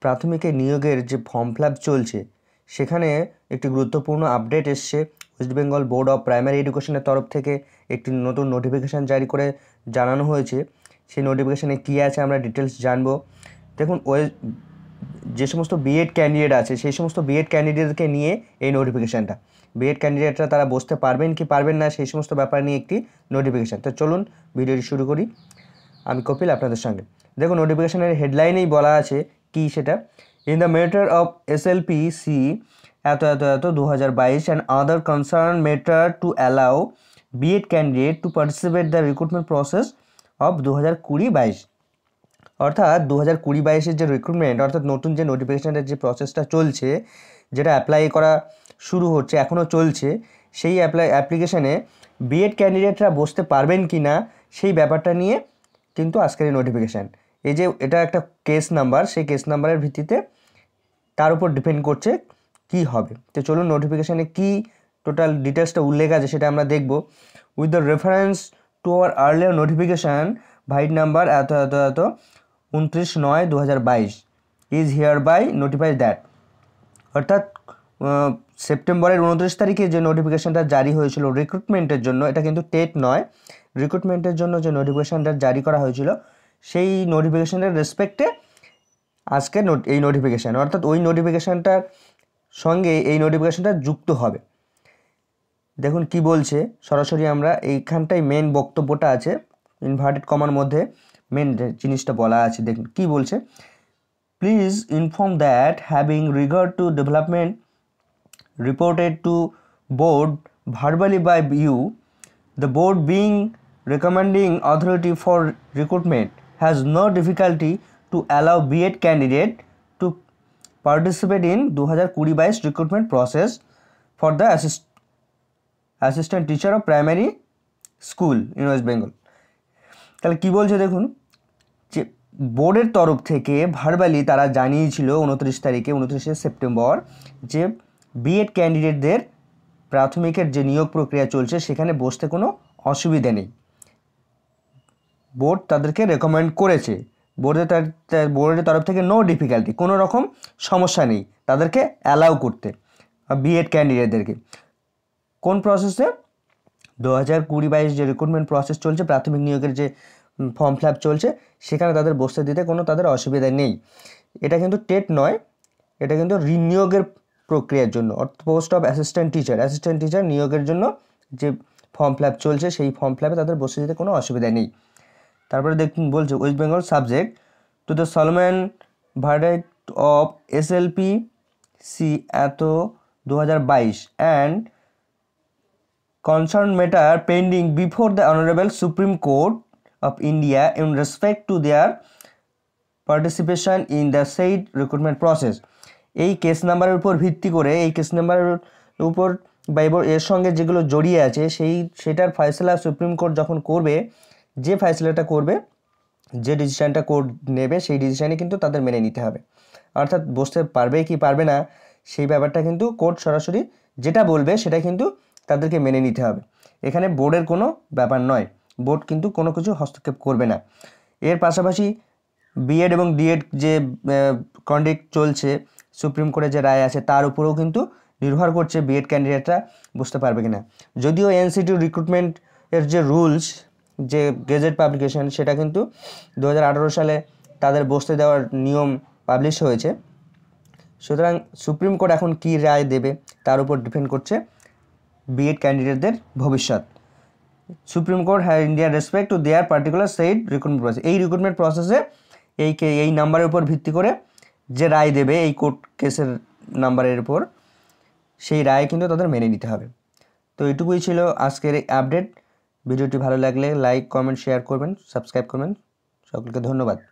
প্রাথমিকে নিয়োগের যে form fill up চলছে সেখানে একটি গুরুত্বপূর্ণ আপডেট এসছে। West Bengal board of primary এডুকেশনের তরফ থেকে একটি নতুন নোটিফিকেশান জারি করে জানানো হয়েছে। সেই নোটিফিকেশানে কী আছে আমরা ডিটেলস জানবো। দেখুন, যে সমস্ত বিএড ক্যান্ডিডেট আছে সেই সমস্ত বিএড ক্যান্ডিডেটকে নিয়ে এই নোটিফিকেশানটা। বিএড ক্যান্ডিডেটরা তারা বসতে পারবেন কি পারবেন না সেই সমস্ত ব্যাপার নিয়ে একটি নোটিফিকেশান। তো চলুন ভিডিওটি শুরু করি। আমি কপিল আপনাদের সঙ্গে। দেখুন, নোটিফিকেশানের হেডলাইনেই বলা আছে কি সেটা, in the matter of SLPC at 2022 and other concern matter to allow BEd candidate to participate the recruitment process of 2020-22। অর্থাৎ 2020-22 যে রিক্রুটমেন্ট অর্থাৎ নতুন যে নোটিফিকেশানের যে প্রসেসটা চলছে, যেটা অ্যাপ্লাই করা শুরু হচ্ছে, এখনও চলছে, সেই অ্যাপ্লিকেশানে বিএড ক্যান্ডিডেটরা বসতে পারবেন কি না সেই ব্যাপারটা নিয়ে কিন্তু আজকের এই নোটিফিকেশান। এই যে এটা একটা কেস নাম্বার, সেই কেস নাম্বারের ভিত্তিতে তার উপর ডিপেন্ড করছে কি হবে। তো চলুন নোটিফিকেশানে কি টোটাল ডিটেলসটা উল্লেখ আছে সেটা আমরা দেখব। With the reference to our earlier notification vide number at 29/9/2022 is hereby notified that. অর্থাৎ সেপ্টেম্বরের 29 তারিখে যে নোটিফিকেশানটা জারি হয়েছিল রিক্রুটমেন্টের জন্য, এটা কিন্তু টেট নয়, রিক্রুটমেন্টের জন্য যে নোটিফিকেশানটা জারি করা হয়েছিল সেই নোটিফিকেশানের রেসপেক্টে আজকে এই নোটিফিকেশান, অর্থাৎ ওই নোটিফিকেশানটার সঙ্গে এই নোটিফিকেশানটা যুক্ত হবে। দেখুন কি বলছে, সরাসরি আমরা এইখানটাই মেন বক্তব্যটা আছে, ইনভার্টেড কমার মধ্যে মেন জিনিসটা বলা আছে। দেখুন কি বলছে, please inform that having regard to development reported to board verbally by you, the board being recommending authority for recruitment has no difficulty to allow B.Ed candidate to participate in 2020-22 recruitment process for the assistant teacher of primary school in West Bengal। তাহলে কি বলছে দেখুন, যে বোর্ডের তরফ থেকে verbally তারা জানিয়েছিল 29 সেপ্টেম্বর যে বিএড ক্যান্ডিডেটদের প্রাথমিকের যে নিয়োগ প্রক্রিয়া চলছে সেখানে বসতে কোনো অসুবিধা নেই। বোর্ড তাদেরকে রেকমেন্ড করেছে, বোর্ডের তরফ থেকে নো ডিফিকাল্টি, কোনো রকম সমস্যা নেই তাদেরকে অ্যালাউ করতে বিএড ক্যান্ডিডেটদেরকে। কোন প্রসেসে? 2020-22 যে রিক্রুটমেন্ট প্রসেস চলছে, প্রাথমিক নিয়োগের যে ফর্ম ফিল আপ চলছে, সেখানে তাদের বসতে দিতে কোনো তাদের অসুবিধা নেই। এটা কিন্তু টেট নয়, এটা কিন্তু রিনিয়োগের প্রক্রিয়ার জন্য, পোস্ট অফ অ্যাসিস্ট্যান্ট টিচার নিয়োগের জন্য যে ফর্ম ফিল আপ চলছে সেই ফর্ম ফিল আপে তাদের বসে দিতে কোনো অসুবিধা নেই। তারপরে দেখুন বলছে, West Bengal subject to the solemn verdict of SLPC at 2022 and concerned matter pending before the Honorable Supreme Court of India in respect to their participation in the said recruitment process। এই case নাম্বারের উপর ভিত্তি করে, এই case নাম্বারের উপর বা এর সঙ্গে যেগুলো জড়িয়ে আছে সেটার ফয়সলা সুপ্রিম কোর্ট যখন করবে, যে ফয়সলাটা করবে, যে ডিসিশানটা কোর্ট নেবে সেই ডিসিশানই কিন্তু তাদের মেনে নিতে হবে। অর্থাৎ বসতে পারবে কি পারবে না সেই ব্যাপারটা কিন্তু কোর্ট সরাসরি যেটা বলবে সেটা কিন্তু তাদেরকে মেনে নিতে হবে। এখানে বোর্ডের কোনো ব্যাপার নয়, বোর্ড কিন্তু কোনো কিছু হস্তক্ষেপ করবে না। এর পাশাপাশি বিএড এবং ডিএড যে কন্ডাক্ট চলছে, সুপ্রিম কোর্টে যে রায় আছে তার উপরেও কিন্তু নির্ভর করছে বিএড ক্যান্ডিডেটরা বুঝতে পারবে কিনা। যদিও এনসিটি রিক্রুটমেন্টের যে রুলস, যে গেজেট পাবলিকেশন, সেটা কিন্তু 2018 সালে তাদের বসতে দেওয়ার নিয়ম পাবলিশ হয়েছে। সুতরাং সুপ্রিম কোর্ট এখন কী রায় দেবে তার উপর ডিপেন্ড করছে বিএড ক্যান্ডিডেটদের ভবিষ্যৎ। Supreme Court has India respect to their particular said recruitment process. এই রিক্রুটমেন্ট প্রসেসে এই নাম্বারের উপর ভিত্তি করে যে রায় দেবে এই কোর্ট কেসের নাম্বারের উপর, সেই রায় কিন্তু তাদের মেনে নিতে হবে। তো এটুকুই ছিল আজকের এই আপডেট। ভিডিওটি ভালো লাগলে লাইক, কমেন্ট, শেয়ার করবেন, সাবস্ক্রাইব করবেন। সকলকে ধন্যবাদ।